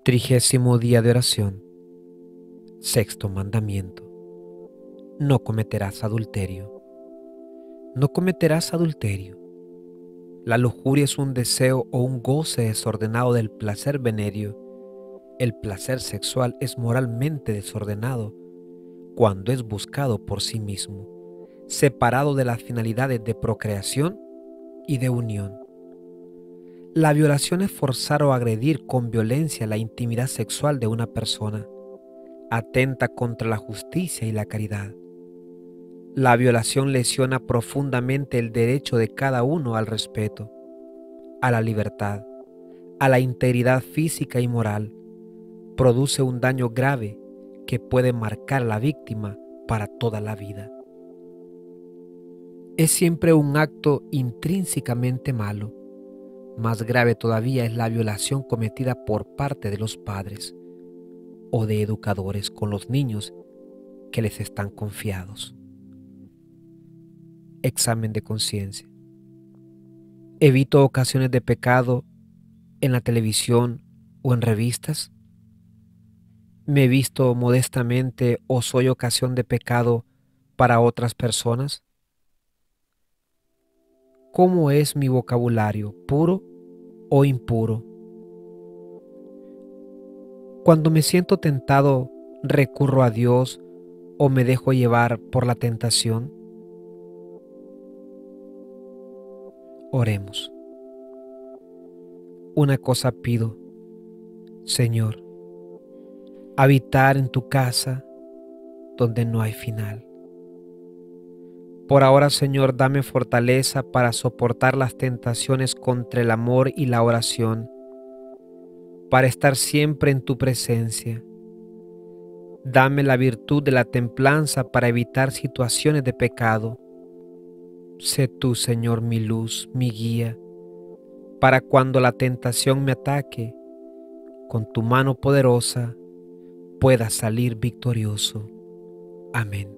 30º día de oración. Sexto mandamiento. No cometerás adulterio. No cometerás adulterio. La lujuria es un deseo o un goce desordenado del placer venéreo. El placer sexual es moralmente desordenado cuando es buscado por sí mismo, separado de las finalidades de procreación y de unión. La violación es forzar o agredir con violencia la intimidad sexual de una persona. Atenta contra la justicia y la caridad. La violación lesiona profundamente el derecho de cada uno al respeto, a la libertad, a la integridad física y moral. Produce un daño grave que puede marcar a la víctima para toda la vida. Es siempre un acto intrínsecamente malo. Más grave todavía es la violación cometida por parte de los padres o de educadores con los niños que les están confiados. Examen de conciencia. ¿Evito ocasiones de pecado en la televisión o en revistas? ¿Me he visto modestamente o soy ocasión de pecado para otras personas? ¿Cómo es mi vocabulario, puro o impuro? Cuando me siento tentado, ¿recurro a Dios o me dejo llevar por la tentación? Oremos. Una cosa pido, Señor, habitar en tu casa donde no hay final. Por ahora, Señor, dame fortaleza para soportar las tentaciones contra el amor y la oración, para estar siempre en tu presencia. Dame la virtud de la templanza para evitar situaciones de pecado. Sé tú, Señor, mi luz, mi guía, para cuando la tentación me ataque, con tu mano poderosa pueda salir victorioso. Amén.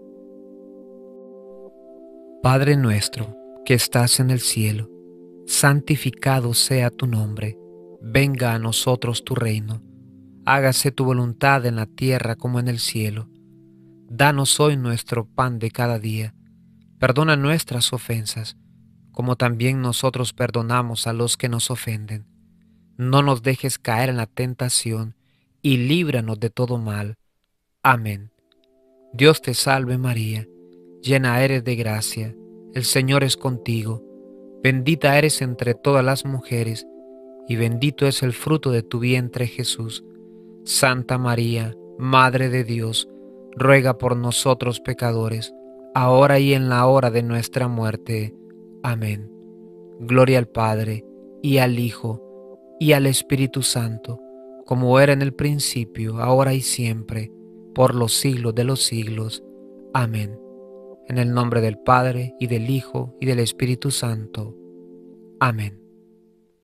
Padre nuestro, que estás en el cielo, santificado sea tu nombre. Venga a nosotros tu reino. Hágase tu voluntad en la tierra como en el cielo. Danos hoy nuestro pan de cada día. Perdona nuestras ofensas, como también nosotros perdonamos a los que nos ofenden. No nos dejes caer en la tentación, y líbranos de todo mal. Amén. Dios te salve María, llena eres de gracia, el Señor es contigo. Bendita eres entre todas las mujeres, y bendito es el fruto de tu vientre Jesús. Santa María, Madre de Dios, ruega por nosotros pecadores, ahora y en la hora de nuestra muerte. Amén. Gloria al Padre, y al Hijo, y al Espíritu Santo, como era en el principio, ahora y siempre, por los siglos de los siglos. Amén. En el nombre del Padre, y del Hijo, y del Espíritu Santo. Amén.